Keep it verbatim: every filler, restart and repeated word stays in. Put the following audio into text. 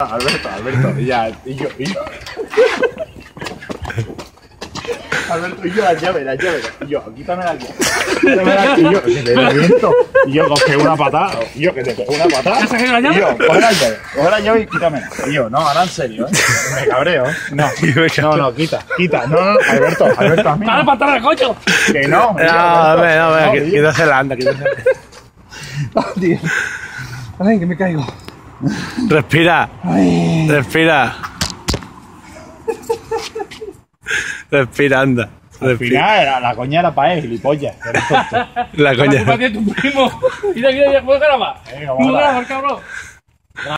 Alberto, Alberto, y ya, y yo, y yo. Alberto, y yo las llaves, las llaves. Y yo, quítame las llaves. Quítame las llaves. Y yo, que te reviento. Y yo, coge una patada. Y yo, que te pego una patada. ¿Ya se la llave? Y yo, coge las llaves. Coge las llaves y quítamela. Y yo, no, ahora en serio, ¿eh? Me cabreo, ¿eh? No, no, no, quita, quita. No, no, Alberto, Alberto, a mí. ¡Dale No. patada al coche! Que no. No, hombre, no, hombre, tío. quítasela, anda, quítasela. Ah, tío. Ay, que me caigo. Respira, Ay. respira. Respira, anda. Al Respira. final, la, la coña era para él, gilipollas. Eres tonto. La La culpa coña. tiene tu primo. Mira, mira, mira, ¿puedo grabar? Venga, ¿Puedo vamos a grabar, cabrón?